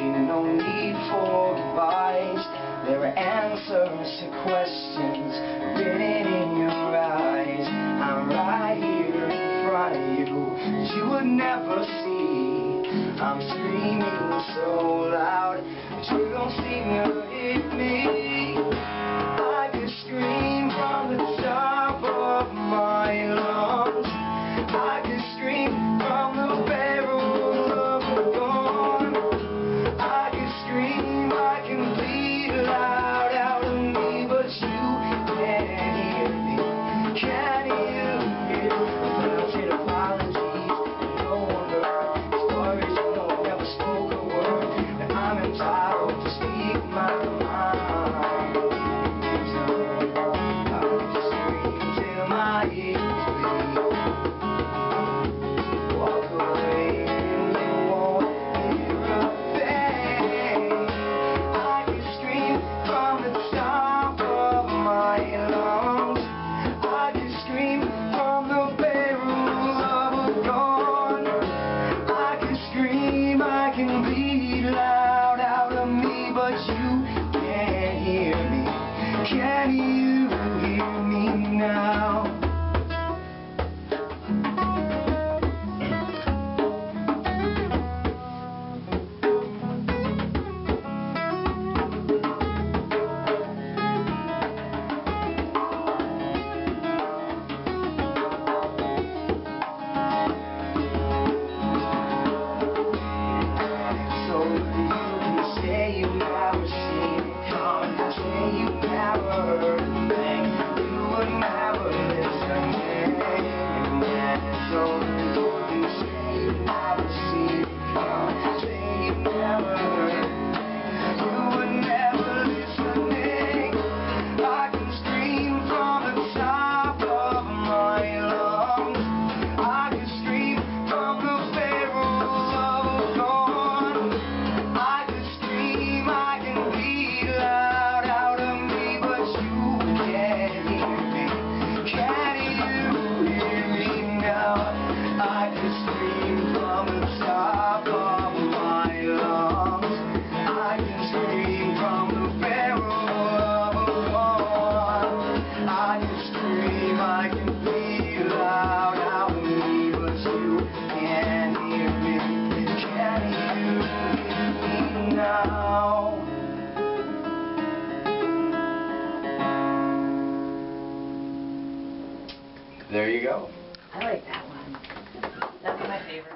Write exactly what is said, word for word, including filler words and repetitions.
no need for goodbyes. There are answers to questions written in your eyes. I'm right here in front of you, but you would never see. I'm screaming so loud, but you don't seem to hit me. I could scream from the top of my lungs. I could scream from the barrel of a gun. I could scream, I can bleed loud out of me, but you can't hear me. Can you hear me? I said apologies, no one heard. As far as you know, I never spoke a word. But I'm entitled to speak my mind. I could scream till my ears bleed. Walk away and you won't hear a thing. I could scream from the top of my lungs. I could scream from the barrel of a gun. I could scream, I can bleed loud out of me, but you can't hear me. Can you hear me now? So you can say you never seen it come, say you never heard a thing, you would never listen again. So you can say you never seen it come, say you never heard a thing, you would never listen again. I can scream from the top of my lungs. I can scream from the barrel of a gun. I can scream, I can bleed loud out of me, but you can't hear me. Can you hear me now? I can scream from the top of my lungs. I can scream from the barrel of a gun. I can scream, I can bleed loud out of me, but you can't hear me. Can you hear me now? There you go. I like that one. That's my favorite.